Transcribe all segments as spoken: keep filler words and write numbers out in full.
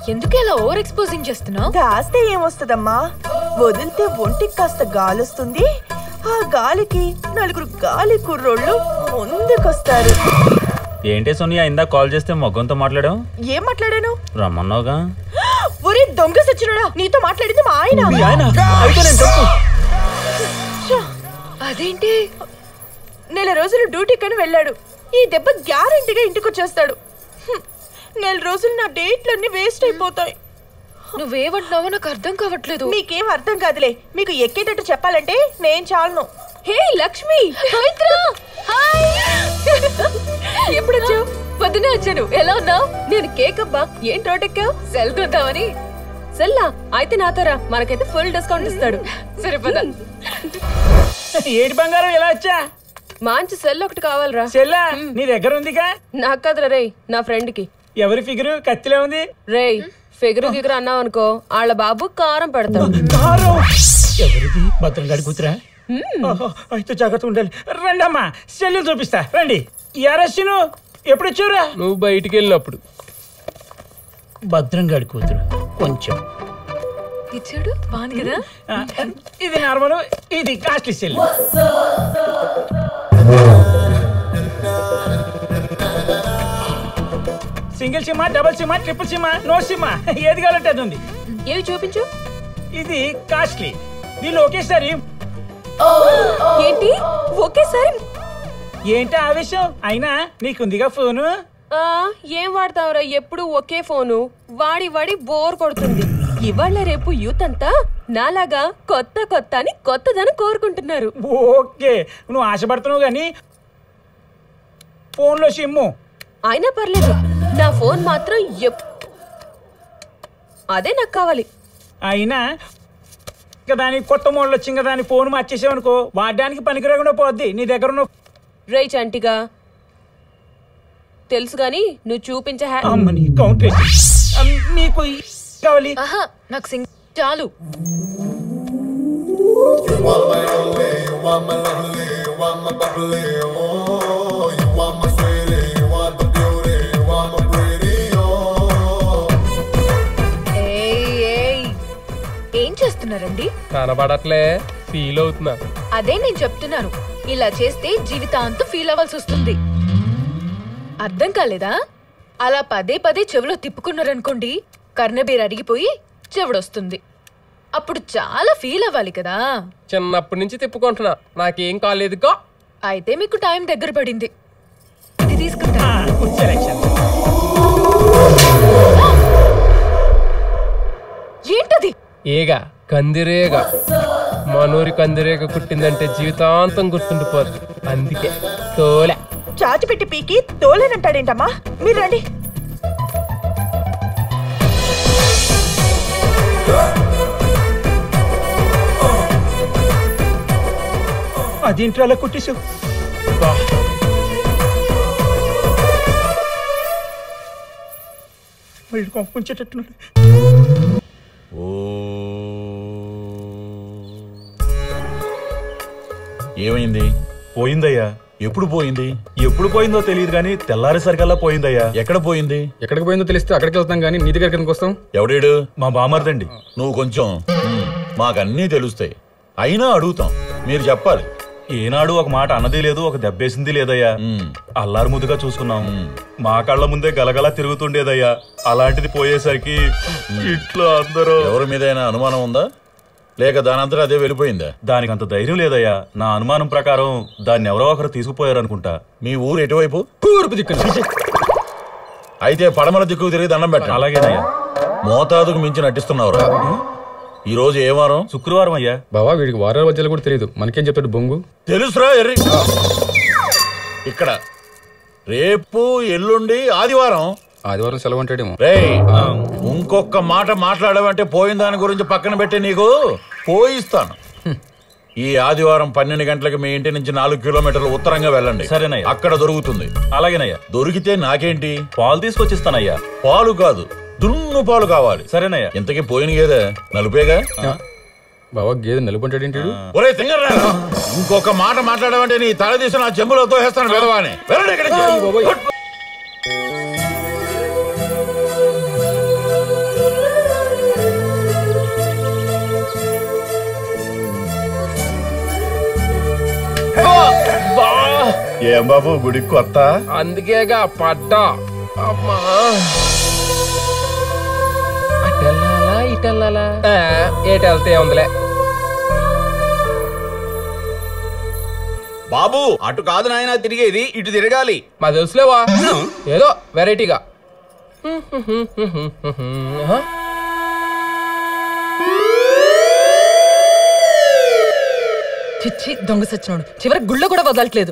ఎందుకు ఇలా over exposing చేస్తున్నావు? దాస్తే ఏమొస్తుందమ్మా, వదిలితే ఒంటికి కాస్త గాలొస్తుంది. ఆ గాలికి నలుగురు గాలి కుర్రోళ్ళు ముందుకొస్తారు. ఏంటి సోనియా, ఇందా కాల్ చేస్తే మొగ్గంతో మాట్లాడావు? ఏం మాట్లాడాను? రమ్మన్నావుగా. ఒరే దొంగ సచ్చినోడా, నీతో మాట్లాడింది మా ఆయన. అదేంటి? నెల రోజులు డ్యూటీకని వెళ్ళాడు. ఈ దెబ్బ గ్యారెంటీగా ఇంటికి వచ్చేస్తాడు. నెల రోజులు నా డేట్లన్నీ వేస్ట్ అయిపోతాయి. నువ్వేమంటున్నావో నాకు అర్థం కావట్లేదు. మీకేం అర్థం కాదులే, మీకు ఎక్కేటట్టు చెప్పాలంటే నేను చాలను. హే లక్ష్మి, ఎప్పుడు వచ్చావు? పొద్దునే వచ్చాను. ఎలా ఉన్నావు? నేను కేక్ అబ్బా. ఏం రోడ్డెక్కావు? సెల్ కొందామని. సెల్లా అయితే నాతోరా, మనకైతే ఫుల్ డిస్కౌంట్ ఇస్తాడు. సరే పద. ఏడు బంగారం ఎలా వచ్చా? మంచి సెల్ ఒకటి కావాలరా. సెల్లా నీ దగ్గర ఉందిగా? నాకు కదరా రే, నా ఫ్రెండ్ కి. ఎవరి ఫిగరు కత్తిలో ఉంది? రేయ్ ఫిగర్ గిగర్ అన్నావు అనుకో, వాళ్ళ బాబు కారం పెడతాడు. ఎవరిది? భద్రంగాడి కూతురా? అయితే జాగ్రత్త ఉండాలి. రండి అమ్మా, సెల్లు చూపిస్తా రండి. ఎరసిను ఎప్పుడు వచ్చావురా? నువ్వు బయటికి వెళ్ళినప్పుడు. భద్రంగాడి కూతురు కొంచెం ఇచ్చాడు బాగుంది కదా. ఇది నార్మల్, ఇది costly cell. Single sim, double sim, triple sim, no sim, ఏది కావాలంటే అది ఉంది. ఏవి చూపించు. ఇది కాస్ట్లీ, దీనిలో ఒకేసారి. ఏంటి ఒకేసారి? ఏంటి ఆవేశం? అయినా నీకుందిగా ఫోను. ఆ ఏం వాడతావురా ఎప్పుడు ఒకే ఫోను? వాడి వాడి బోర్ కొడుతుంది. ఇవాళ రేపు యూత్ అంతా నాలాగా కొత్త కొత్త అని కొత్తదనం కోరుకుంటున్నారు. ఓకే, నువ్వు ఆశపడుతున్నావు గాని ఫోన్లో సిమ్ము అయినా పర్లేదు, నా ఫోన్ మాత్రం అదే నాకు కావాలి. అయినా దాని కొత్త మోడల్ వచ్చింది కదా అని ఫోన్ మార్చేసావనుకో, వాడడానికి పనికిరాకుండా పోద్ది నీ దగ్గర ఉన్న. రై చంటిగా తెలుసు గాని నువ్వు చూపించే కౌంటర్ నీకు కావాలి. నాకు సింగ్ చాలు. ఏం చేస్తున్నారండి? కనబడట్లే, ఫీల్ అవుతున్నా. అదే నేను చెప్తున్నాను, ఇలా చేస్తే జీవితాంతం ఫీల్ అవ్వాల్సి వస్తుంది. అర్థం కాలేదా? అలా పదే పదే చెవిలో తిప్పుకున్నారనుకోండి, కర్ణబీర్ అడిగిపోయి చెవుడొస్తుంది. అప్పుడు చాలా ఫీల్ అవ్వాలి కదా. చిన్నప్పటి నుంచి తిప్పుకుంటున్నా, నాకేం కాలేదుగా. అయితే మీకు టైం దగ్గర పడింది. ఇది తీసుకుంటా. ఏంటది? ఏగా కందిరేగ. మనూరి కందిరేగ కుట్టిందంటే జీవితాంతం గుర్తుండిపోద్ది. అందుకే తోలే. చాచి పెట్టి పీకి తోలేనంటాడేంటమ్మా? మీరు రండి. అదేంటి అలా కుట్టేసావు? వీడు కొంపంచేటట్టున్నాడు. ఏమైంది? పోయిందయ్యా. ఎప్పుడు పోయింది? ఎప్పుడు పోయిందో తెలియదు కానీ తెల్లారేసరికల్లా పోయిందయ్యా. ఎక్కడ పోయింది? ఎక్కడికి పోయిందో తెలిస్తే అక్కడికి వెళ్తాం కానీ నీ దగ్గర కిందకి వస్తాం. ఎవడేడు? మా బామర్దండి. నువ్వు కొంచెం మాకన్నీ తెలుస్తాయి, అయినా అడుగుతాం, మీరు చెప్పాలి. ఏనాడు ఒక మాట అన్నది లేదు, ఒక దెబ్బేసింది లేదయ్యా. అల్లారు ముద్దుగా చూసుకున్నాం, మా కళ్ళ ముందే గలగలా తిరుగుతుండేదయ్యా. అలాంటిది పోయేసరికి ఇట్లా అందరూ. ఎవరి మీదైనా అనుమానం ఉందా, లేక దానంతరం అదే వెళ్ళిపోయిందా? దానికి అంత ధైర్యం లేదయ్యా. నా అనుమానం ప్రకారం దాన్ని ఎవరో ఒకరు తీసుకుపోయారు అనుకుంటా. మీ ఊరు ఎటువైపు? తూర్పు దిక్కు. అయితే పడమర దిక్కు తిరిగి దండం పెట్టండి. అలాగేనయ్యా. మోతాదుకు మించి నటిస్తున్నావురా. ఈ రోజు ఏ వారం? శుక్రవారం అయ్యా. బావా వీడికి వారాల మధ్యలో కూడా తెలియదు, మనకేం చెప్తాడు బొంగు? తెలుసురా ఎర్రి. ఇక్కడ రేపు ఎల్లుండి ఆదివారం. ఆదివారం సెలవు అంటాడేమో. రే, ఇంకొక మాట మాట్లాడమంటే పోయిన దాని గురించి పక్కన పెట్టి నీకు పోయిస్తాను. ఈ ఆదివారం పన్నెండు గంటలకు మీ ఇంటి నుంచి నాలుగు కిలోమీటర్లు ఉత్తరంగా వెళ్ళండి. సరేనయ్యా. అక్కడ దొరుకుతుంది. అలాగేనయ్యా. దొరికితే నాకేంటి? పాలు తీసుకొచ్చిస్తానయ్యా. పాలు కాదు, దున్ను పాలు కావాలి. సరేనయ్యా. ఇంతకీ పోయిన గేదె నలుపేగా? బావా గేదె నలుపుంటాడేంటి? ఒరే తింగరా, ఇంకొక మాట మాట్లాడమంటే నీ తల తీసి నా చెంబులో తోసేస్తాను వెదవాని. వెళ్ళండి ఇక్కడికి. ఏం బాబు గుడికి కొత్త? అందుకేగా పడ్డా. అమ్మా అటెల్లాలా ఇటెల్లాలా? ఏటెళ్తే ఉందిలే. బాబు అటు కాదు నాయన తిరిగేది, ఇటు తిరగాలి. మా తెలుసులేవా, ఏదో వెరైటీగా. చిచ్చి దొంగ సచ్చినోడు, చివరి గుళ్ళో కూడా వదలట్లేదు.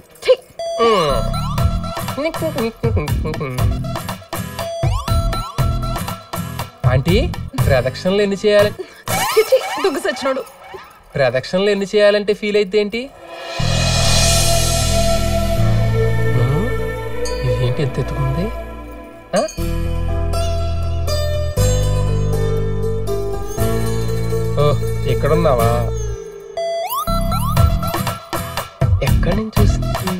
ఆంటీ ప్రదక్షిణలు ఎన్ని చేయాలి? చిచ్చి దొంగ సచ్చినోడు. ప్రదక్షిణలు ఎన్ని చేయాలంటే ఫీల్ అయితే ఏంటి? ఏంటి ఎంత ఎత్తుకుంది? ఓ ఎక్కడున్నావా? ఎక్కడి నుంచి వస్తుంది?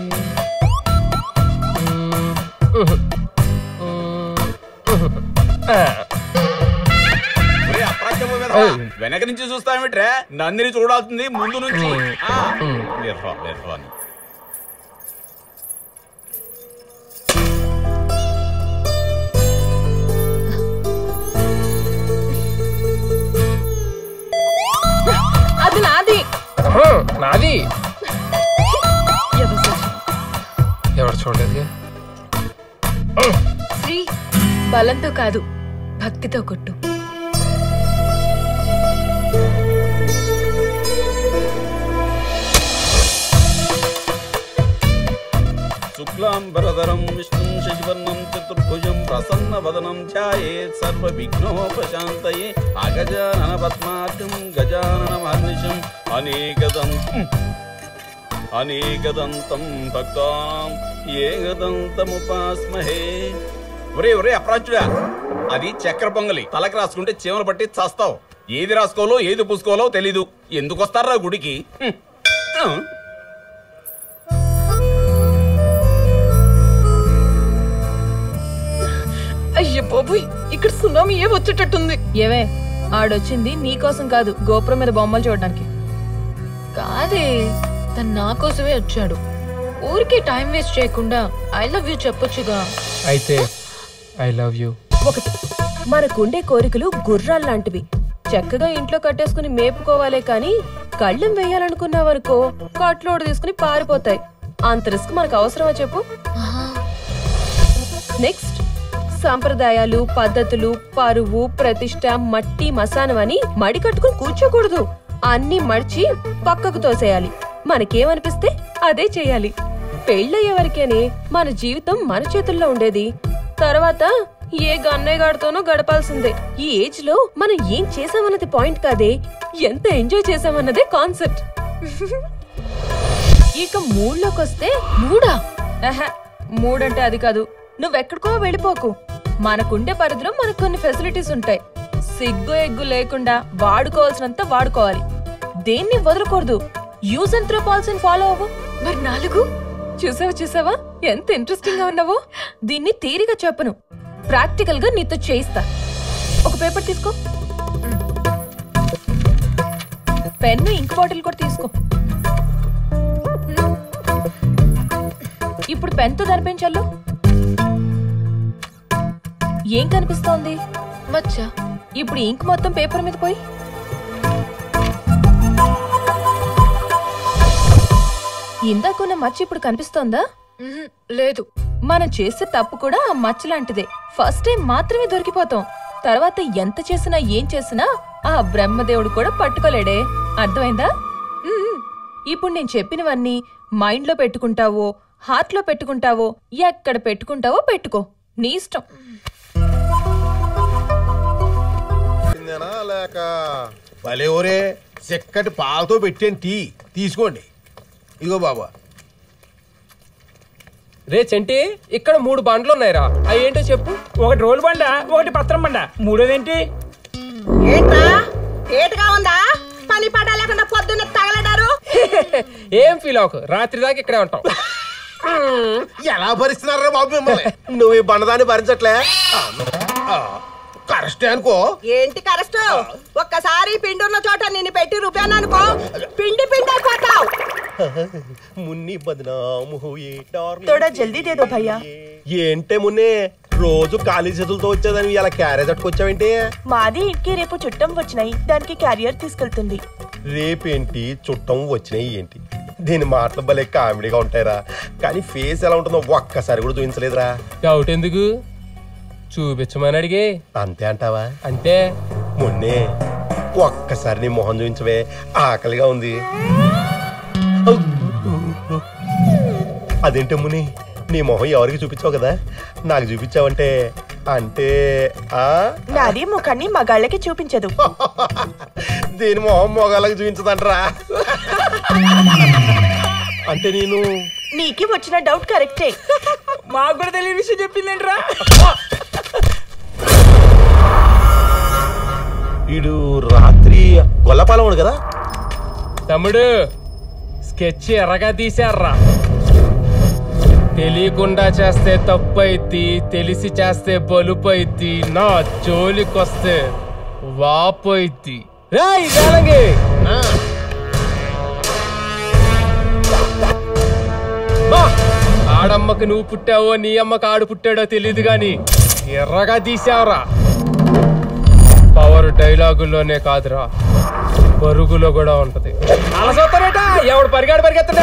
వెనక నుంచి చూస్తామేట్రా, నందిని చూడాల్సింది ముందు నుంచి. అది నాది. నాది ఎవరు చూడలేదు. శ్రీ బలంతో కాదు భక్తితో కొట్టు. శుక్లాంబరధరం విష్ణుం శశివర్ణం చతుర్భుజం ప్రసన్నవదనం ధ్యాయేత్ సర్వవిఘ్నోపశాంతయే అగజానన పద్మార్కం గజానన మహర్నిశం అనేకదం అనేకదంతం భక్తాం ఏకదంతముపాస్మహే. ఒరే ఒరే అప్రాచుడా, అది చక్కెర పొంగలి. తలకి రాసుకుంటే చీమలు పట్టి చస్తావు. ఏది రాసుకోవాలో ఏది పూసుకోవాలో తెలీదు. ఎందుకు వస్తారా గుడికి? అయ్యో బాబోయ్, ఇక్కడ సునామీ ఏ వచ్చేటట్టుంది. ఏవే ఆడొచ్చింది నీకోసం కాదు, గోపురం మీద బొమ్మలు చూడడానికి. కాదే, తను నా కోసమే వచ్చాడు. ఊరికే టైం వేస్ట్ చేయకుండా ఐ లవ్ యూ చెప్పొచ్చుగా. అయితే ఐ లవ్ యూ. ఒకటి, మనకుండే కోరికలు గుర్రాలు లాంటివి. చక్కగా ఇంట్లో కట్టేసుకుని మేపుకోవాలే కాని కళ్ళెం వేయాలనుకున్నావనుకో కట్లోడు తీసుకుని పారిపోతాయి. అంత రిస్క్ మనకు అవసరమా చెప్పు? నెక్స్ట్, సాంప్రదాయాలు, పద్ధతులు, పరువు, ప్రతిష్ట, మట్టి, మసానం అని మడి కట్టుకుని కూర్చోకూడదు. అన్ని మడిచి పక్కకు తోసేయాలి. మనకేమనిపిస్తే అదే చేయాలి. పెళ్ళయ్యే వరకేనే మన జీవితం మన చేతుల్లో ఉండేది. తర్వాత ఏ గన్నయ్యగాడితోనో గడపాల్సిందే. ఈ ఏజ్ లో మనం ఏం చేసామన్నది పాయింట్ కాదే, ఎంత ఎంజాయ్ చేసామన్నదే కాన్సెప్ట్. ఇక మూడ్లోకి వస్తే, మూడా మూడంటే అది కాదు. నువ్వెక్కడికో వెళ్ళిపోకు. మనకుండే పరిధిలో మనకు కొన్ని ఫెసిలిటీస్ ఉంటాయి. సిగ్గు ఎగ్గు లేకుండా వాడుకోవాల్సినంత వాడుకోవాలి. దేన్ని వదలకూడదు. యూజ్ అండ్ త్రో పాలసీని ఫాలో అవ్వు. మరి నాలుగు? చూసావా చూసావా ఎంత ఇంట్రెస్టింగ్ గా ఉన్నావో. దీన్ని థియరీగా చెప్పను, ప్రాక్టికల్ గా నీతో చేయిస్తా. ఒక పేపర్ తీసుకో, పెన్ను, ఇంక్ బాటిల్ కూడా తీసుకో. ఇప్పుడు పెన్ తో కనిపించాలో ఏం కనిపిస్తోంది? మచ్చ. ఇప్పుడు ఇంక్ మొత్తం పేపర్ మీద పోయి. ఇందాకున్న మచ్చ ఇప్పుడు కనిపిస్తోందా? లేదు. మనం చేసే తప్పు కూడా ఆ మచ్చ లాంటిదే. ఫస్ట్ టైం మాత్రమే దొరికిపోతాం. తర్వాత ఎంత చేసినా ఏం చేసినా ఆ బ్రహ్మదేవుడు కూడా పట్టుకోలేడే. అర్థమైందా? ఇప్పుడు నేను చెప్పినవన్నీ మైండ్ లో పెట్టుకుంటావో హార్ట్ లో పెట్టుకుంటావో ఎక్కడ పెట్టుకుంటావో పెట్టుకో, నీ ఇష్టం. లేక భలే ఓరే, చిక్కటి పాలతో పెట్టాను టీ, తీసుకోండి. ఇగో బాబా. రే చంటి, ఇక్కడ మూడు బండ్లు ఉన్నాయిరా, అవి ఏంటో చెప్పు. ఒకటి రోల్ బండ, ఒకటి పత్రం బండ, మూడోదేంటి? ఏంటా ఏటుగా ఉందా? పని పడ లేకుండా పొద్దున్న తగలడారు. ఏం ఫీల్ అవ్వకు, రాత్రి దాకా ఇక్కడే ఉంటాం. ఎలా భరిస్తున్నారా బాబు మిమ్మల్ని? నువ్వు ఈ బండదాన్ని భరించట్లే. కరెస్టే అనుకో. ఏంటి కరెస్ట్? ఒక్కసారి పిండి ఉన్న చోట నిన్ను పెట్టి రూపాను అనుకో, పిండి పిండి అయిపోతావు. మున్ని బదనాము హుయే డార్లింగ్. తోడా జల్దీ దే దో భయ్యా. ఏంటే మున్నే రోజు ఖాళీ చేతులతో వచ్చేదని ఇలా క్యారేజ్ అట్టుకొచ్చావేంటి? మాది ఇంటికి రేపు చుట్టం వచ్చినాయి, దానికి క్యారియర్ తీసుకెళ్తుంది. రేపేంటి చుట్టం వచ్చినాయి ఏంటి? దీని మాటలు భలే కామెడీగా ఉంటాయిరా, కానీ ఫేస్ ఎలా ఉంటుందో ఒక్కసారి కూడా చూపించలేదురా. డౌట్ ఎందుకు, చూపించమని అడిగే. అంతే అంటావా? అంతే. మొన్నే ఒక్కసారి నీ మొహం చూపించవే, ఆకలిగా ఉంది. అదేంటే ముని, నీ మొహం ఎవరికి చూపించావు కదా, నాకు చూపించావంటే అంటే నాది ముఖాన్ని మగాళ్ళకి చూపించదు. దీని మొహం మొగాళ్ళకి చూపించదంటరా. అంటే నేను నీకి వచ్చిన డౌట్ కరెక్టే. మాకు కూడా తెలియని విషయం చెప్పిందంటరా. వీడు రాత్రి గొల్లపాలముడు కదా. తమ్ముడు స్కెచ్ ఎర్రగా తీశారా. తెలియకుండా చేస్తే తప్పు అయిద్ది, తెలిసి చేస్తే బలుపు అయిద్ది, నా జోలికొస్తే వాపు అయిద్ది. రేయ్ వేలంగి, ఆడమ్మకి నువ్వు పుట్టావో నీ అమ్మకి ఆడు పుట్టాడో తెలియదు గాని ఎర్రగా తీసావురా. పవర్ డైలాగుల్లోనే కాదురా, పరుగులో కూడా ఉంటది. అలా చూస్తారేట, ఎవడు పరిగాడు పరిగెత్తా.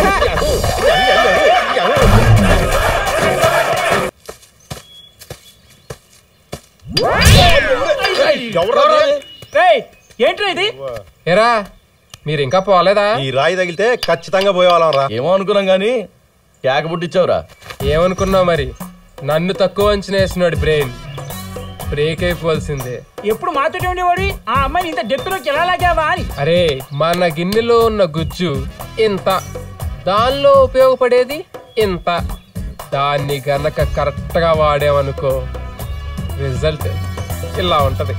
ఏంట్రా ఇది? ఏరా మీరు ఇంకా పోలేదా? ఈ రాయి తగిలితే ఖచ్చితంగా పోయేవాళ్ళం రా. ఏమో అనుకున్నాం గానీ కేక పుట్టించావురా. ఏమనుకున్నావు మరి, నన్ను తక్కువ అంచనా వేసినాడు బ్రెయిన్. బ్రేక్ అయిపోవాల్సిందే. ఎప్పుడు మాతోటి ఉండేవాడి ఆ అమ్మాయిని ఇంత డెప్త్లోకి ఎలా లాగావా అని. అరే మన గిన్నెలో ఉన్న గుజ్జు ఇంత, దానిలో ఉపయోగపడేది ఇంత. దాన్ని గనక కరెక్ట్ గా వాడామనుకో, రిజల్ట్ ఇలా ఉంటది.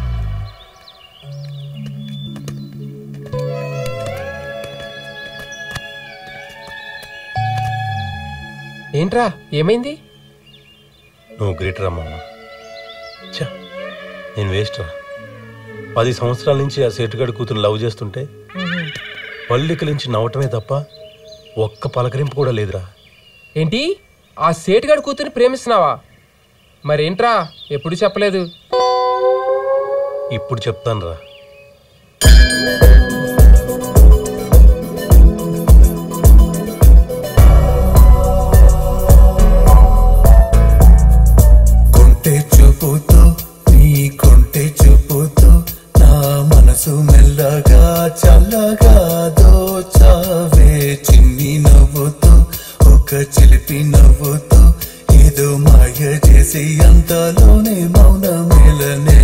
ఏంట్రా ఏమైంది? నువ్వు గ్రేట్ రా మామ. నేను వేస్ట్ రా. పది సంవత్సరాల నుంచి ఆ సేటుగాడి కూతురు లవ్ చేస్తుంటే పళ్ళికలించి నవ్వటమే తప్ప ఒక్క పలకరింపు కూడా లేదురా. ఏంటి, ఆ సేటుగాడి కూతురిని ప్రేమిస్తున్నావా? మరేంట్రా ఎప్పుడు చెప్పలేదు? ఇప్పుడు చెప్తాను రా. కొంటే చూపుతో నీ కొంటే చూపుతో నా మనసు మెల్లగా చల్లగా దోచావే. చిన్ని నవ్వుతో ఒక చిలిపి నవ్వుతో ఏదో మాయ చేసి అంతలోనే మౌన మేలనే.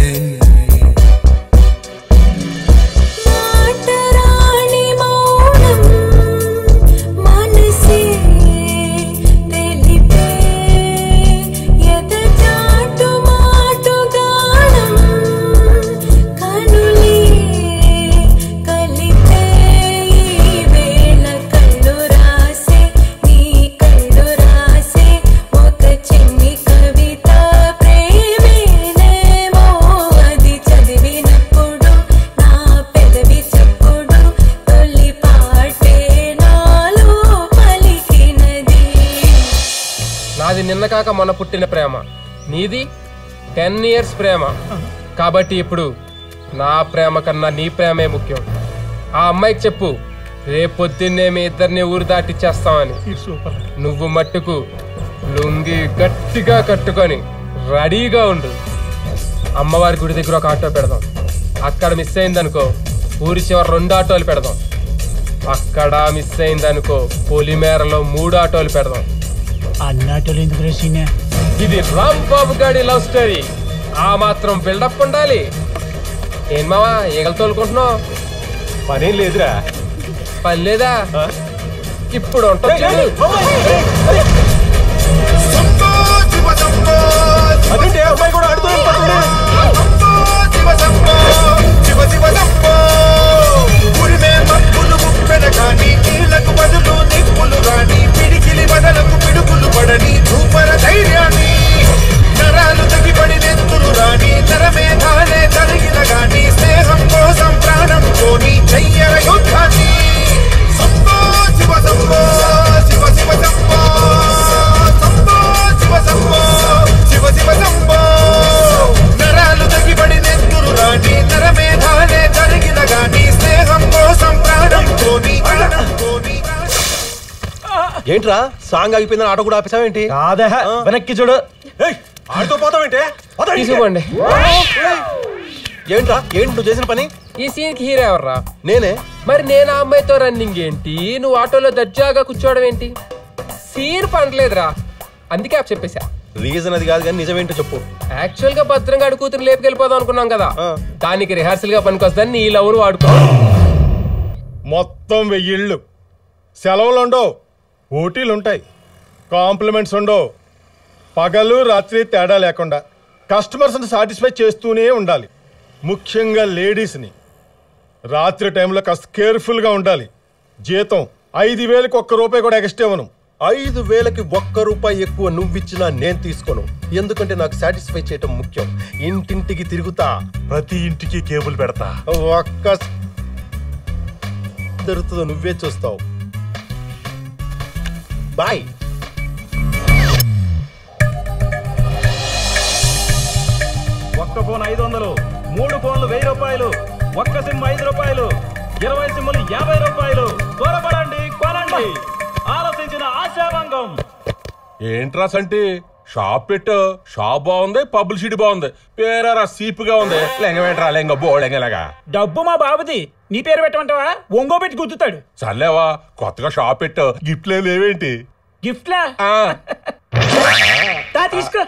నాది నిన్న కాక మొన్న పుట్టిన ప్రేమ, నీది టెన్ ఇయర్స్ ప్రేమ. కాబట్టి ఇప్పుడు నా ప్రేమ కన్నా నీ ప్రేమే ముఖ్యం. ఆ అమ్మాయికి చెప్పు, రేపొద్దున్నే మీ ఇద్దరిని ఊరు దాటిచ్చేస్తామని. నువ్వు మట్టుకు లుంగి గట్టిగా కట్టుకొని రెడీగా ఉండు. అమ్మవారి గుడి దగ్గర ఒక ఆటో పెడదాం. అక్కడ మిస్ అయిందనుకో ఊరి చివరి రెండు ఆటోలు పెడదాం. అక్కడ మిస్ అయిందనుకో పొలిమేరలో మూడు ఆటోలు పెడదాం. అన్నాటోలు ఎందుకు రేసినా? ఇది రామ్ బాబు గాడి లవ్ స్టోరీ. ఆ మాత్రం బిల్డప్ ఉండాలి. ఏం మావా ఈగలు తోలుకుంటున్నావు? పనేం లేదురా. పని లేదా? ఇప్పుడు ఉంటుంది. అదేంటి అమ్మాయి కూడా ఆడుతూ పిడికిలి బదలకు పిడుగులు పడని ధూపర ధైర్యాన్ని నరాలు తగ్గిపడి నెత్తులు రాని నరమే ఏంట్రా సాంగ్ ఆగిపోయిందని ఆటో కూడా ఆపేసావేంటి? కాదా వెనక్కి చూడు. ఆడితో పోతావేంటి? తీసుకోండి. ఏంట్రా ఏంటి నువ్వు చేసిన పని? ఈ సీన్ కి హీరో ఎవర్రా? నేనే. మరి నేను ఆ అమ్మాయితో రన్నింగ్ ఏంటి, నువ్వు ఆటోలో దర్జాగా కూర్చోవడం ఏంటి? సీన్ పండలేదురా, అందుకే ఆప్ చెప్పేశా. రీజన్ అది కాదు కానీ నిజమేంటో చెప్పు. యాక్చువల్ గా భద్రంగా అడు కూతురు లేపుకెళ్ళిపోదాం అనుకున్నాం కదా, దానికి రిహార్సల్ గా పనికొస్తుందని నీ లవ్ను వాడుకో. మొత్తం వెయ్యిళ్ళు, సెలవులు ఉండవు, ఓటీలు ఉంటాయి, కాంప్లిమెంట్స్ ఉండవు, పగలు రాత్రి తేడా లేకుండా కస్టమర్స్ని సాటిస్ఫై చేస్తూనే ఉండాలి. ముఖ్యంగా లేడీస్ని రాత్రి టైంలో కాస్త కేర్ఫుల్గా ఉండాలి. జీతం ఐదు వేలకు ఒక్క రూపాయి కూడా ఎక్స్ట్రా ఇవ్వను. ఐదు వేలకి ఒక్క రూపాయి ఎక్కువ నువ్విచ్చినా నేను తీసుకోను. ఎందుకంటే నాకు సాటిస్ఫై చేయటం ముఖ్యం. ఇంటింటికి తిరుగుతా, ప్రతి ఇంటికి కేబుల్ పెడతా. ఒక్క దొరుకుతుందో నువ్వే చూస్తావు. బాయ్. ఒక్క ఫోన్ ఐదు వందలు, మూడు ఫోన్లు వెయ్యి రూపాయలు, ఒక్క సిమ్ ఐదు రూపాయలు, ఇరవై సిమ్ములు యాభై రూపాయలు. త్వరపడండి, కొనండి. ఆలోచించిన ఆశాభంగం. ఏంట్రా సంటి షాప్ పెట్టు, షాప్ బాగుంది, పబ్లిసిటీ బాగుంది, పేరా సీపుగా ఉంది. లెంగవేంట్రా లెంగ బోళెంగలాగా. డబ్బు మా బాబుది, నీ పేరు పెట్టమంటావా? ఒంగో పెట్టి గుద్దుతాడు. చల్లేవా, కొత్తగా షాప్ పెట్టు, గిఫ్ట్లు లేవేంటి? గిఫ్ట్లా తీసుకో.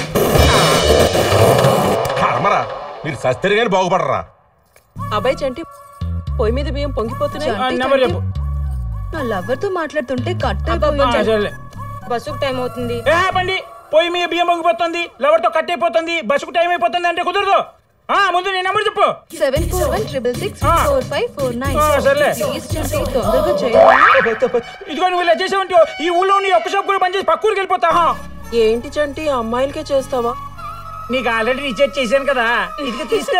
కర్మరా, మీరు సస్తరి గాని బాగుపడరా. అబ్బాయి చంటి, పొయ్యి మీద బియ్యం పొంగిపోతున్నాయి. నా లవర్ తో మాట్లాడుతుంటే కట్ బస్సుకు టైం అవుతుంది. బండి పొయ్యి మీద బియ్యం పొంగిపోతుంది, లవర్ తో కట్ అయిపోతుంది, బస్సుకు టైం అయిపోతుంది అంటే కుదరదు. ఆ ముందు నీ నెంబర్ చెప్పు. Seven four one triple six four five four nine. సర్లే, తొందరగా చేయాలి. ఇదిగో నువ్వు ఇలా చేసావంటే ఈ ఊళ్ళో నీ ఒక్క షాప్ కూడా పనిచేసి పక్క ఊరికి వెళ్ళిపోతా. ఏంటి చంటి, అమ్మాయిలకే చేస్తావా? నీకు ఆల్రెడీ రీఛార్జ్ చేశాను కదా, ఇది తీస్తే.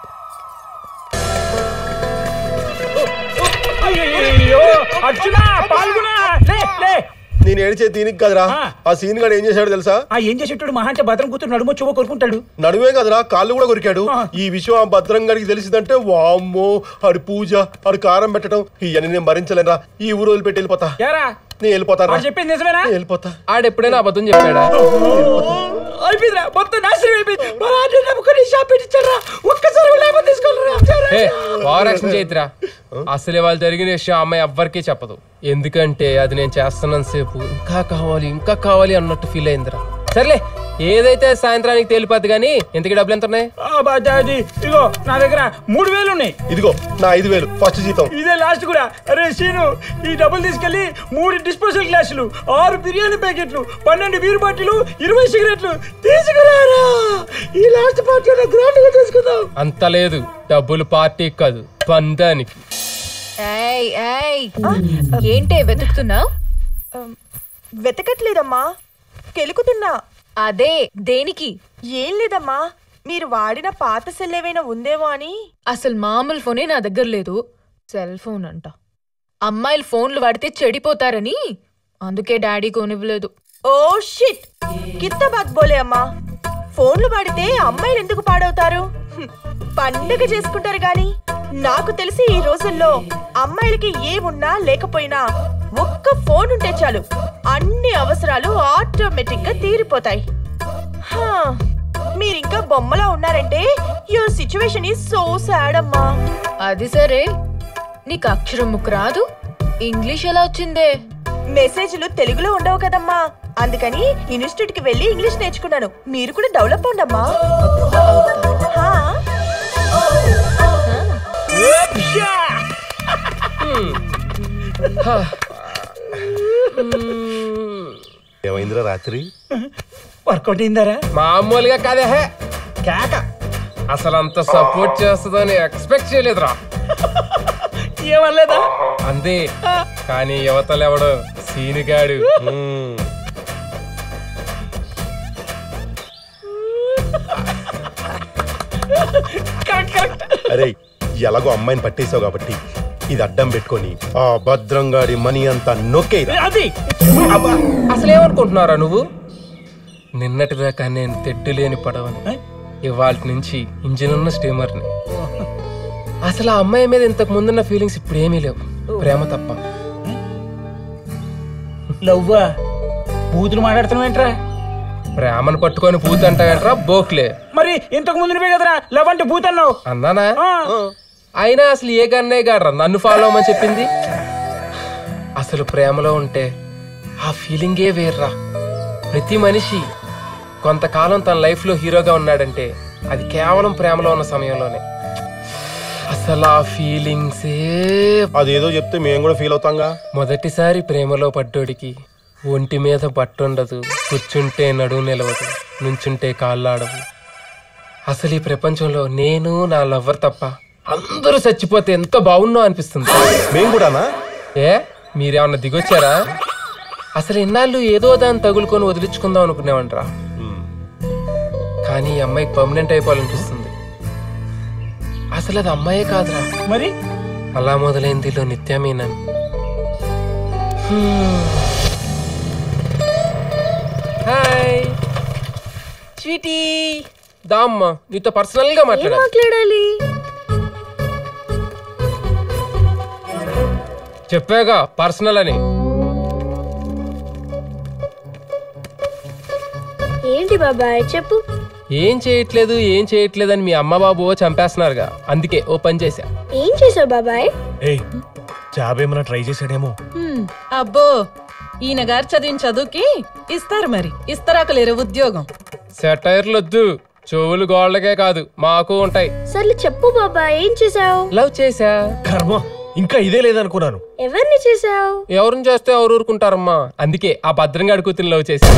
అర్జునా, పాల్గొనా, లే లే. నేను ఏడిచే దీనికి కదరా, ఆ సీన్ గాడు ఏం చేశాడు తెలుసా? ఆ ఏం చేసేటాడు? మహా అంటే భద్రం కూతురు నడుమో చువ్వ కొరుకుంటాడు. నడుమే కదరా, కాళ్ళు కూడా కొరికాడు. ఈ విషయం ఆ భద్రం గారికి తెలిసిందంటే వామ్మో, ఆడి పూజ, ఆడి కారం పెట్టడం, ఇవన్నీ నేను భరించలేరా. ఈ ఊరు వదిలిపెట్టి వెళ్ళిపోతా. నేను వెళ్ళిపోతాను. చెప్పింది నిజమేనా? వెళ్ళిపోతా. ఆడెప్పుడైనా అబద్ధం చెప్పాడా? అయిపోయిందిరా, మొత్తం నాశనం అయిపోయింది. షాప్ పెట్టించారా, ఒక్కసారి లాభం తీసుకోవాలరా. Over action చేయద్దురా. అసలే వాళ్ళు జరిగిన విషయం అమ్మాయి ఎవ్వరికీ చెప్పదు. ఎందుకంటే అది నేను చేస్తున్నంత సేపు ఇంకా కావాలి ఇంకా కావాలి అన్నట్టు ఫీల్ అయిందిరా. సర్లే, ఏదైతే సాయంత్రానికి తేలిపోద్ది కానీ ఇంతకీ డబ్బులు ఎంత ఉన్నాయి? ఇదిగో నా దగ్గర మూడు వేలు ఉన్నాయి. ఇదిగో నా ఐదు వేలు ఫస్ట్ జీతం. ఇదే లాస్ట్ కూడా. అరే సీను, ఈ డబ్బులు తీసుకెళ్లి మూడు డిస్పోజల్ గ్లాసులు, ఆరు బిర్యానీ ప్యాకెట్లు, పన్నెండు బీర్ బాటిల్, ఇరవై సిగరెట్లు తీసుకురారా. ఈ లాస్ట్ పార్టీ గ్రాండ్ గా తీసుకుందాం. అంత లేదు, డబ్బులు పార్టీ కాదు, పందానికి. ఏంటే వెతుకుతున్నావు? వెతకట్లేదమ్మా, కెలుకుతున్నా. అదే దేనికి? ఏం లేదమ్మా, మీరు వాడిన పాత సెల్ ఏమైనా ఉందేమో అని. అసలు మామూలు ఫోనే నా దగ్గర లేదు, సెల్ ఫోన్ అంట. అమ్మాయిలు ఫోన్లు వాడితే చెడిపోతారని అందుకే డాడీ కొనివ్వలేదు. ఓ షిట్, కిత్త బాత్ బోలే అమ్మా. ఫోన్లు వాడితే అమ్మాయిలు ఎందుకు పాడవుతారు? పండుగ చేసుకుంటారు గాని. నాకు తెలిసి ఈ రోజుల్లో అమ్మాయిలకి ఏమున్నా లేకపోయినా ఒక్క ఫోన్ ఉంటే చాలు, అన్ని అవసరాలు ఆటోమేటిక్ గా తీరిపోతాయి. మీరింకా బొమ్మలా ఉన్నారంటే your situation is so sad అమ్మా. అది సరే, నీకు అక్షరం ముక్కు రాదు, ఇంగ్లీష్ ఎలా వచ్చిందే? మెసేజ్లు తెలుగులో ఉండవు కదమ్మా, అందుకని ఇన్స్టిట్యూట్ కి వెళ్ళి ఇంగ్లీష్ నేర్చుకున్నాను. మీరు కూడా డెవలప్ అవ్వండమ్మా. ఏమైందిరా రాత్రి? వర్కౌట్ అయిందరా? మామూలుగా కాదే కేక. అసలు అంత సపోర్ట్ చేస్తుందని ఎక్స్పెక్ట్ చేయలేదురా. ఏమనలేదా? అంతే, కానీ యువతలెవడు సీనుగాడు. అరే ఎలాగో అమ్మాయిని పట్టేసావు కాబట్టి ఇది అడ్డం పెట్టుకొని ఆ భద్రంగాడి మనీ అంతా నొక్కే. అసలేమనుకుంటున్నారా నువ్వు? నిన్నటిదాకా నేను తెడ్డు లేని పడవని, ఇవాళ నుంచి ఇంజిన్ ఉన్న స్టీమర్ని. అసలు ఆ అమ్మాయి మీద ఇంతకు ముందున్న ఫీలింగ్స్ ఇప్పుడు ఏమీ లేవు, ప్రేమ తప్ప. లవ్వా బూతులు మాట్లాడుతున్నావేంట్రా? ప్రేమను పట్టుకొని పూత అంటావేంట్రా బోక్లే. మరి ఇంతకు ముందు నువ్వే కదరా లవ్ అంటే బూత్ అన్నావు. అన్నానా? అయినా అసలు ఏ గన్నే గాడ్రా నన్ను ఫాలో అవ్వమని చెప్పింది? అసలు ప్రేమలో ఉంటే ఆ ఫీలింగే వేర్రా. ప్రతి మనిషి కొంతకాలం తన లైఫ్లో హీరోగా ఉన్నాడంటే అది కేవలం ప్రేమలో ఉన్న సమయంలోనే. అసలు ఆ ఫీలింగ్సే అదేదో చెప్తే మేము కూడా ఫీల్ అవుతాంగా. మొదటిసారి ప్రేమలో పడ్డోడికి ఒంటి మీద పట్టుండదు, కూర్చుంటే నడువు నిలవదు, నుంచుంటే కాళ్ళాడవు. అసలు ఈ ప్రపంచంలో నేను నా లవ్వర్ తప్ప అందరూ చచ్చిపోతే ఎంత బాగున్నావు అనిపిస్తుంది. మేము కూడానా? ఏ మీరేమన్నా దిగొచ్చారా? అసలు ఇన్నాళ్ళు ఏదో దాన్ని తగులుకొని వదిలించుకుందాం అనుకునేవంటరా. కానీ ఈ అమ్మాయికి పర్మనెంట్ అయిపోవాలనిపిస్తుంది. అసలు అది అమ్మాయే కాదురా. మరి అలా మొదలైంది లో నిత్యమేనని. Hi Sweety. దామ్మ నీతో పర్సనల్ గా మాట్లాడాలి. మాట్లాడాలి చెప్పాగా పర్సనల్ అని. ఏంటి బాబాయ్ చెప్పు. ఏం చేయట్లేదు ఏం చేయట్లేదు అని మీ అమ్మ బాబు చంపేస్తున్నారుగా, అందుకే ఓ పని చేశా. ఏం చేసావు బాబాయ్? ఏయ్ జాబ్ ఏమైనా ట్రై చేసాడేమో. అబ్బో ఈయన గారు చదివిన చదువుకి ఇస్తారు మరి ఇస్తరాకలేరు ఉద్యోగం. సెటైర్లొద్దు, చెవులు గోళ్ళకే కాదు మాకు ఉంటాయి. సర్లే చెప్పు బాబాయ్ ఏం చేసావు? లవ్ చేశా. కర్మ ఇంకా ఇదే లేదనుకున్నాను. ఎవరిని చేసావు? ఎవరిని చేస్తే ఎవరు ఊరుకుంటారమ్మా, అందుకే ఆ భద్రంగాడి కూతురు లవ్ చేశా.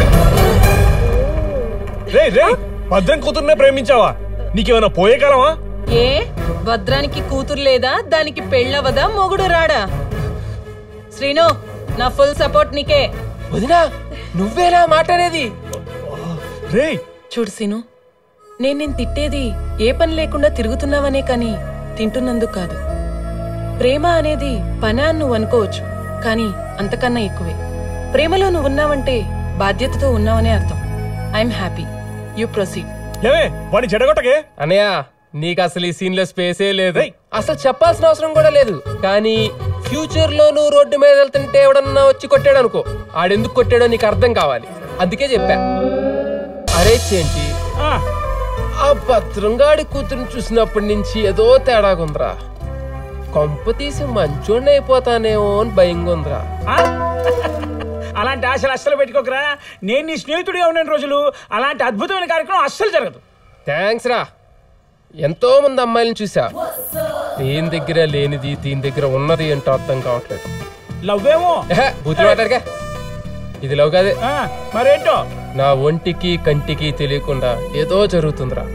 రే రే భద్రం కూతుర్నే ప్రేమించావా? నీకేమైనా పోయే కాలమా? ఏ భద్రానికి కూతురు లేదా, దానికి పెళ్ళవదా, మొగుడు రాడా? శ్రీను నా ఫుల్ సపోర్ట్ నీకే. వదినా నువ్వేనా మాట్లాడేది? రే చూడు సీను, నేను నేను తిట్టేది ఏ పని లేకుండా తిరుగుతున్నావనే కానీ తింటున్నందుకు కాదు. ప్రేమ అనేది పనా అని నువ్వు అనుకోవచ్చు, కానీ అంతకన్నా ఎక్కువే. ప్రేమలో నువ్వు ఉన్నావంటే బాధ్యతతో ఉన్నావనే అర్థం. I'm happy. You proceed. వాడిని చెడగొట్టకే. అనయ్య నీకు అసలు ఈ సీన్ లో స్పేసే లేదు, అసలు చెప్పాల్సిన అవసరం కూడా లేదు. కానీ ఫ్యూచర్ లో నువ్వు రోడ్డు మీద వెళ్తుంటే ఎవడన్నా వచ్చి కొట్టాడు అనుకో, ఆడెందుకు కొట్టాడో నీకు అర్థం కావాలి, అందుకే చెప్పా. అరే ఏంటి ఆ భద్రంగాడి కూతురుని చూసినప్పటి నుంచి ఏదో తేడాగుందిరా. కొంప తీసి మంచోడిని అయిపోతానేమో అని భయంగా ఉందిరా. అలాంటి ఆశలు అస్సలు పెట్టుకోకరా. నేను నీ స్నేహితుడిగా ఉన్న రోజులు అలాంటి అద్భుతమైన కార్యక్రమం అస్సలు జరగదు. థ్యాంక్స్ రా. ఎంతో మంది అమ్మాయిలను చూసా, దీని దగ్గర లేనిది దీని దగ్గర ఉన్నది ఏంటో అర్థం కావట్లేదు. లవ్ ఏమో బూతులు మాట్లాడగా, ఇది లవ్ కాదే. మరేంటో నా ఒంటికి కంటికి తెలియకుండా ఏదో జరుగుతుందిరా.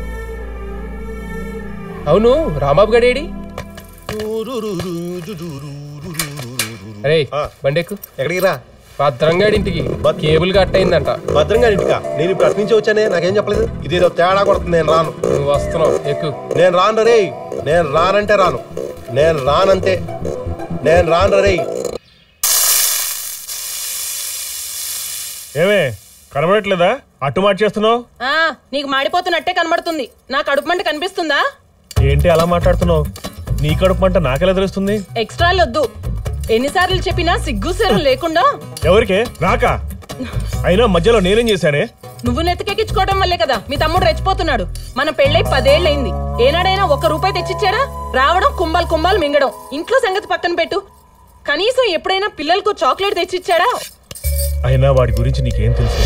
అవును రాంబాబు గడేడి? అరే బండెక్కు. ఎక్కడికి రా? భద్రంగాడి ఇంటికి కేబుల్ కట్ అయిందంట. భద్రంగాడి ఇంటికా? నేను ఇప్పుడు అటు నుంచి వచ్చానే, నాకేం చెప్పలేదు. ఇదేదో తేడా కొడుతుంది. నేను రాను. నువ్వు వస్తున్నావు, ఎక్కు. నేను రాను రే. నేను రానంటే రాను. నేను రానంతే. నేను రాను రే. ఏమే కనబడట్లేదా? అటు మాట చేస్తున్నావు. ఆ నీకు మాడిపోతున్నట్టే కనబడుతుంది, నా కడుపు మంట కనిపిస్తుందా? ఏంటి అలా మాట్లాడుతున్నావు? నీ కడుపు మంట నాకెలా తెలుస్తుంది? ఎక్స్ట్రాలు వద్దు. ఎన్నిసార్లు చెప్పినా సిగ్గు సెరం లేకుండా. ఎవరికే? నాకా? అయినా మధ్యలో నేనేం చేశానే? నువ్వు నెత్తికెక్కించుకోవడం వల్లే కదా మీ తమ్ముడు రెచ్చిపోతున్నాడు. మన పెళ్ళై పదేళ్లయింది, ఏనాడైనా ఒక్క రూపాయి తెచ్చిచ్చాడా? రావడం కుంభాలు కుంభాలు మింగడం. ఇంట్లో సంగతి పక్కన పెట్టు, కనీసం ఎప్పుడైనా పిల్లలకు చాక్లెట్ తెచ్చిచ్చాడా? అయినా వాడి గురించి నీకేం తెలుసు?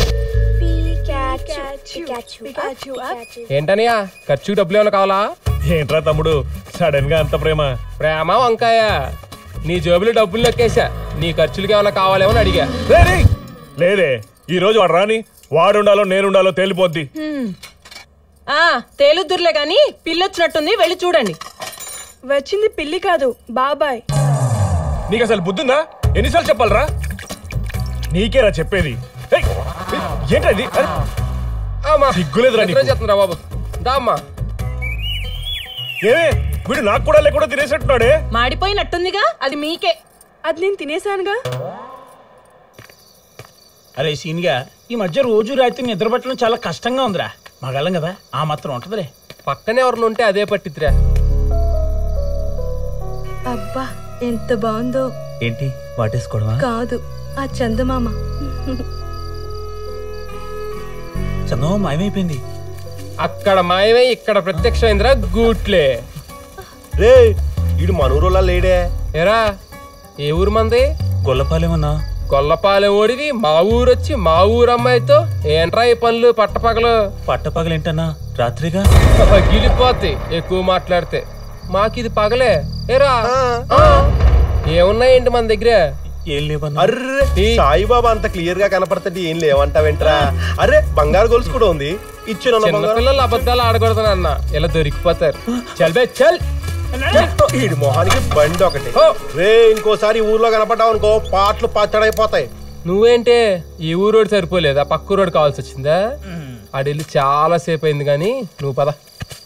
ఏంటనియా ఖర్చు డబ్బులు ఏమైనా కావాలా? ఏంట్రా తమ్ముడు సడన్ గా అంత ప్రేమ? ప్రేమ వంకాయ, నీ జేబులో డబ్బులు లెక్కేసా, నీ ఖర్చులకి ఏమైనా కావాలేమో అని అడిగా. లేదే, ఈ రోజు వాడు రాని, వాడుండాలో నేనుండాలో తేలిపోద్ది. ఆ తేలుద్దుర్లే గాని పిల్లొచ్చినట్టుంది, వెళ్ళి చూడండి. వచ్చింది పిల్లి కాదు బాబాయ్. నీకు అసలు బుద్ధుందా? ఎన్నిసార్లు చెప్పాలరా? నీకేరా చెప్పేది. ఏంటది? సిగ్గులేదురా నీకు? బాబు దామ్మా. ఏమే వీడు నాకు కూడా లేకుండా తినేసేట్టున్నాడే. మాడిపోయినట్టుందిగా, అది మీకే. అది నేను తినేసానుగా. అరే సీన్గా, ఈ మధ్య రోజు రాత్రి నిద్ర పట్టడం చాలా కష్టంగా ఉందిరా. మగాళ్ళం కదా, ఆ మాత్రం ఉంటదిలే. పక్కనే ఎవరిని ఉంటే అదే పట్టిద్దిరా. అబ్బా ఎంత బాగుందో. ఏంటి వాటేసుకోవడమా? కాదు, ఆ చందమామ. చందమామ మాయమైపోయింది. అక్కడ మాయమై ఇక్కడ ప్రత్యక్షమైందిరా గూట్లే. రే ఇడు మనూరులా లేడే. ఏరా ఏ ఊరు మంది? గొల్లపాలెమన్నా. గొల్లపాలెం ఓడివి మా ఊరొచ్చి మా ఊరు అమ్మాయితో ఏంట్రా ఈ పనులు పట్టపగలు? పట్టపగలేంటన్నా రాత్రిగా గిలిపోతే ఎక్కువ మాట్లాడితే. మాకిది పగలే. ఏరా ఏమున్నాయేంటి మన దగ్గర? ఏం లేవన్నా. అర్రే సాయిబాబా అంత క్లియర్ గా కనపడుతుంది, ఏం లేవంటావేంట్రా? అరే బంగారు గొలుసు కూడా ఉంది. ఇచ్చిన పిల్లలు అబద్ధాలు ఆడకూడదు అన్న, ఇలా దొరికిపోతారు. చల్ బే చల్. ఈడి మొహానికి బండి ఒకటి. రే ఇంకోసారి ఊర్లో కనపడ్డావు అనుకో పాటలు పచ్చడైపోతాయి. నువ్వేంటే ఈ ఊరోడు సరిపోలేదా? పక్క ఊరోడు కావాల్సి వచ్చిందా? ఆడెళ్ళి చాలా సేపు అయింది కానీ నువ్వు పద.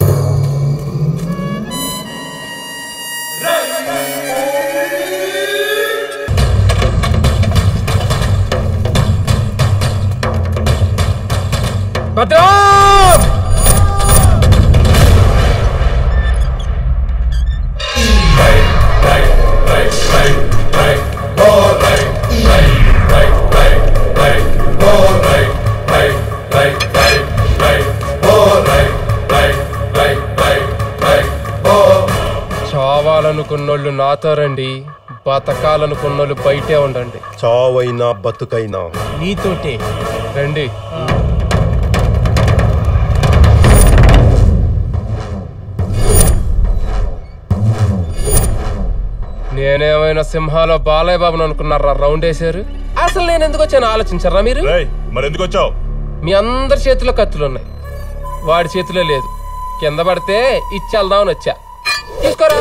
చావాలనుకున్నోళ్ళు నాతో రండి, బతకాలనుకున్నోళ్ళు బయటే ఉండండి. చావైనా బతుకైనా నీతోటే రండి. నేనేమైనా సింహాలో బాలయ్య బాబుని అనుకున్నారా రౌండ్ వేసారు? అసలు నేను ఎందుకు వచ్చాను ఆలోచించారా మీరు? మరి ఎందుకు వచ్చావు? మీ అందరి చేతిలో కత్తులున్నాయి, వాడి చేతిలో లేదు. కింద పడితే ఇచ్చేద్దామని వచ్చా. తీసుకోరా.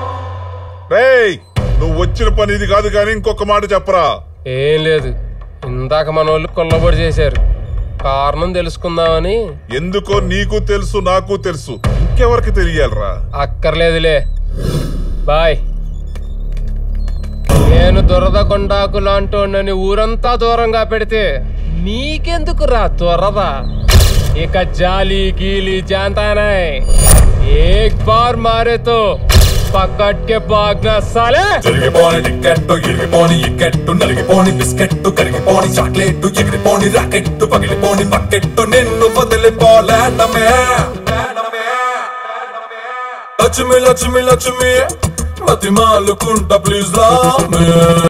నువ్వు వచ్చిన పని ఇది కాదు కానీ ఇంకొక మాట చెప్పరా. ఏం లేదు, ఇందాక మన వాళ్ళు కొల్లబొడి చేశారు, కారణం తెలుసుకుందామని. ఎందుకో నీకు తెలుసు నాకు తెలుసు, ఇంకెవరికి తెలియాలరా? అక్కర్లేదులే, బాయ్. నేను దురద కొండాకు లాంటోనని ఊరంతా దూరంగా పెడితే నీకెందుకు రా దురద? ఇక జాలి గీలి జాంతానై ఏక్ బార్ మారే తో పక్కట్ కే భాగ్నా సాలే. జరిగిపోని టికెట్టు ఇరిగిపోని ఇక్కెట్టు నలిగిపోని బిస్కెట్టు కరిగిపోని చాక్లెట్టు ఎగిరిపోని రాకెట్టు పగిలిపోని బకెట్టు నిన్ను వదిలిపోలేటమే. లక్ష్మి లక్ష్మి లక్ష్మి మతి మాలుకుంటా ప్లీజ్ రా.